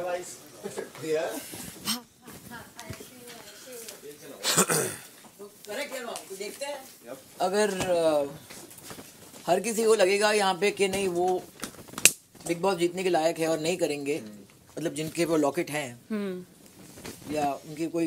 अगर हर किसी को लगेगा यहाँ पे कि नहीं वो बिग बॉस जीतने के लायक है और नहीं करेंगे, मतलब जिनके वो लॉकेट हैं या उनकी कोई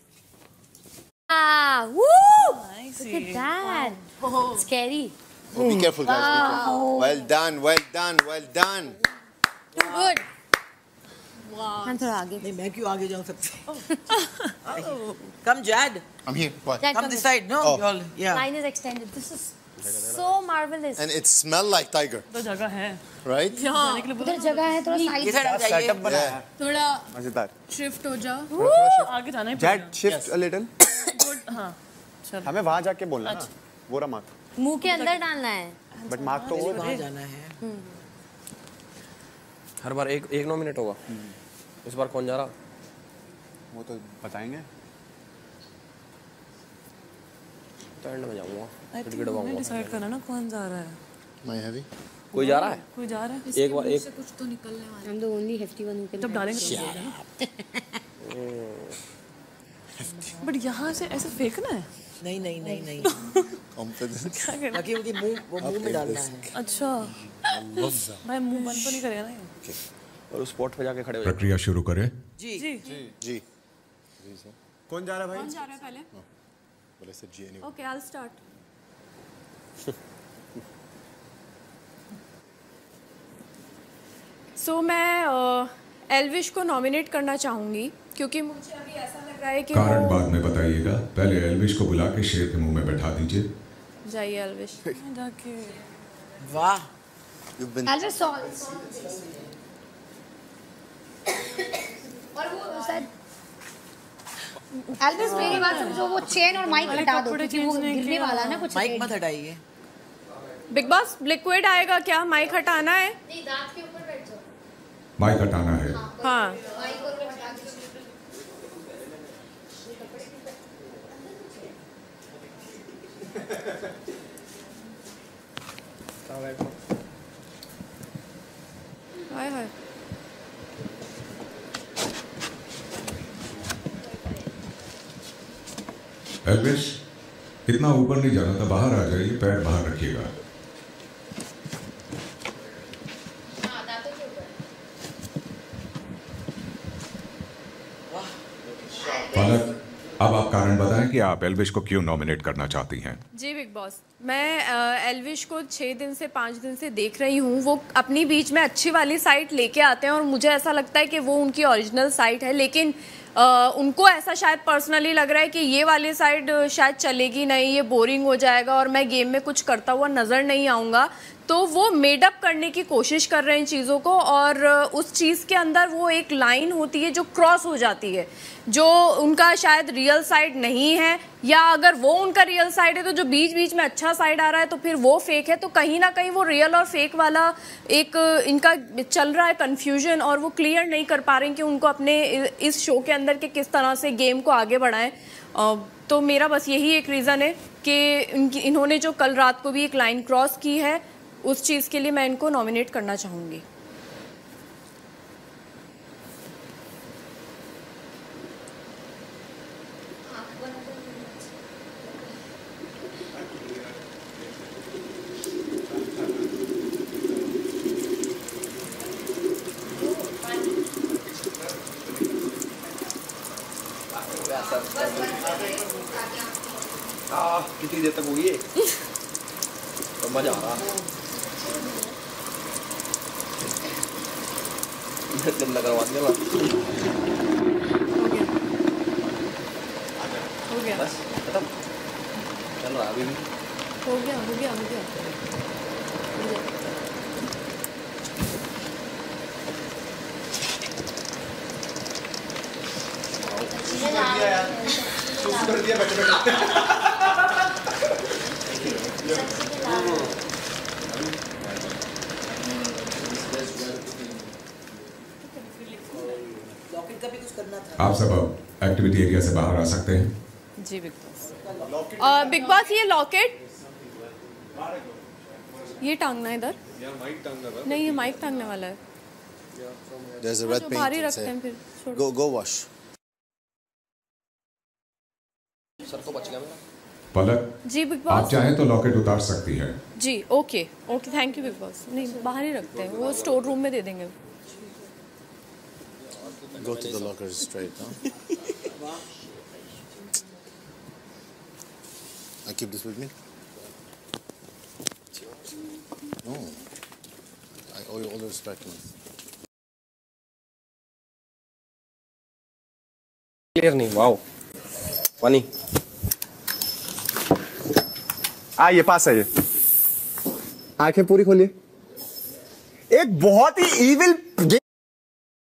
Look at that. Scary. Oh, be careful, guys. Be careful. Well done, well done, well done. Too good. I'm थोड़ा आगे. नहीं मैं क्यों आगे जाऊँ सबसे? Come Jad. I'm here. What? Jad, Come this side. No, Oh. y'all. Yeah. Line is extended. This is so marvelous. And it smells like tiger. तो जगह है. Right? उधर जगह है थोड़ा ये साइड. side आ जाइए. Setup बनाया है. थोड़ा मजेदार. शिफ्ट हो जा. आगे जाना ही Jad, shift a little. हाँ. हमें वहाँ जाके बोलना ना. वो रहा मार्क. मुंह के अंदर डालना है. But मार्क तो वो वहाँ जाना है. हर बार एक नॉमिनेट होगा. इस बार कौन जा रहा? वो तो बताएंगे. तो एंड में जाऊँगा. हमें डिसाइड करना ना कौन जा रहा है. My heavy. कोई जा रहा है? कोई जा रहा है? एक बार एक कुछ तो निकलने वाला. I'm the only hefty one who can. जब डालेंगे. बट यहाँ से ऐसे फेंकना है. नहीं. Confidence. ताकि उनकी मुंह में डालना है. अच्छा. भाई मुंह बंद तो नहीं करेगा ना ये. और उस स्पॉट पे जाके खड़े हो जाओ. प्रक्रिया शुरू करें. जी. जी. कौन जा रहा है भाई? कौन जा रहा है पहले? Well, I said G anyway. Okay, I'll start. So मैं एल्विश को नॉमिनेट करना चाहूँगी क्योंकि मुझे अभी ऐसा लग रहा है कि कारण बाद में बताइएगा. पहले एल्विश को बुला के शेर के मुंह में बैठा दीजिए. जाइए एल्विश. जाके. वाह. You've been. Elvis और वो शायद एल्विस मेरी बात समझो, वो चेन और माइक हटा दो क्योंकि वो गिरने वाला है ना कुछ. माइक मत हटाइए. बिग बॉस लिक्विड आएगा क्या? माइक हटाना है? नहीं, दांत के ऊपर बैठ जाओ. माइक हटाना है. हाँ. माइक और हटा के. हाय हाय. एल्विश इतना ऊपर नहीं जाना था. बाहर आ जाइए. पैर बाहर रखिएगा. पालक, अब आप कारण बताएं कि आप एल्विश को क्यों नॉमिनेट करना चाहती हैं. जी बिग बॉस, मैं एल्विश को 6 दिन से 5 दिन से देख रही हूँ. वो अपनी बीच में अच्छी वाली साइड लेके आते हैं और मुझे ऐसा लगता है कि वो उनकी ओरिजिनल साइड है, लेकिन उनको ऐसा शायद पर्सनली लग रहा है कि ये वाली साइड शायद चलेगी नहीं, ये बोरिंग हो जाएगा और मैं गेम में कुछ करता हुआ नज़र नहीं आऊँगा. तो वो मेडअप करने की कोशिश कर रहे हैं चीज़ों को और उस चीज़ के अंदर वो एक लाइन होती है जो क्रॉस हो जाती है, जो उनका शायद रियल साइड नहीं है, या अगर वो उनका रियल साइड है तो जो बीच बीच में अच्छा साइड आ रहा है तो फिर वो फेक है. तो कहीं ना कहीं वो रियल और फेक वाला एक इनका चल रहा है कन्फ्यूजन और वो क्लियर नहीं कर पा रहे हैं कि उनको अपने इस शो के अंदर के किस तरह से गेम को आगे बढ़ाएं. तो मेरा बस यही एक रीज़न है कि इन्होंने जो कल रात को भी एक लाइन क्रॉस की है, उस चीज़ के लिए मैं इनको नॉमिनेट करना चाहूँगी. कितनी देर तक होगी? तो मजा आ रहा. गंदा करवा दिया. हो गया. बस खत्म. चल रहा अभी भी. हो गया. कर दिया बैठे. आप सब अब एक्टिविटी एरिया से बाहर आ सकते हैं. जी बिग बॉस. बिग बॉस ये लॉकेट ये टांगना है इधर. नहीं, ये माइक टांगने वाला है. There's a red जो paint भारी रखते inside. हैं फिर छोड़। Go wash. सर तो बच गया मेरा। पलक, जी बिग आप बॉस। चाहें तो लॉकेट उतार सकती है। जी okay okay thank you Bigg Boss. नहीं बाहर ही रखते हैं, वो स्टोर रूम में दे देंगे। Go to the locker straight. Huh? I keep this with me. No. I owe you all the respect, man. Clear नहीं, वाओ फनी। ये पास है, ये आंखें पूरी खोलिए। एक बहुत ही इविल